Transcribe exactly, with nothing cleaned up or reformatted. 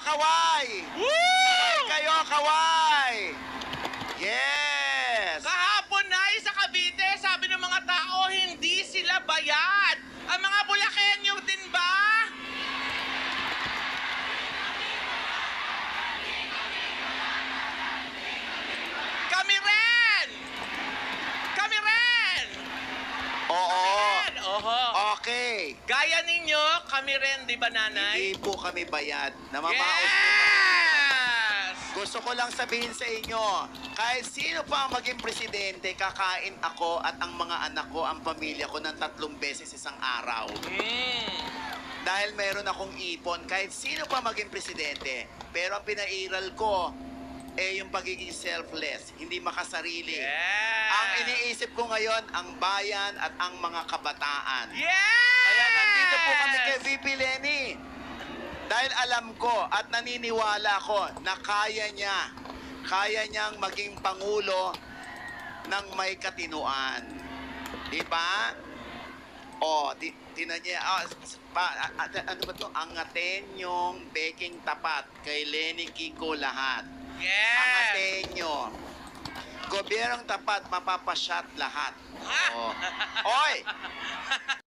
kaway! Woo! Kayo, kaway! Yes! Kahapon na sa Cavite, sabi ng mga tao, hindi sila bayad. Ang mga Bulakenyo din ba? Kami rin! Kami rin! Oo. Rin! Oho. Okay. Gaya ninyo, kami rin, di ba, nanay? Hindi po kami bayad. Namamaos po kami. Yes! Gusto ko lang sabihin sa inyo, kahit sino pa ang maging presidente, kakain ako at ang mga anak ko, ang pamilya ko ng tatlong beses isang araw. Mm. Dahil meron akong ipon, kahit sino pa maging presidente. Pero ang pinairal ko, eh yung pagiging selfless, hindi makasarili. Yes! Ang iniisip ko ngayon, ang bayan at ang mga kabataan. Yes! Kaya nandito po kami kay V P Lenny. Dahil alam ko at naniniwala ko na kaya niya, kaya niyang maging pangulo ng may katinuan. Di ba? O, di, tinan niya, ah, pa, ah, ano ba to? Angatin yung baking tapat kay Lenny Kiko lahat. Yes! Angatin nyo. Gobyernong tapat, mapapashot lahat. Ha? Oh. Oy!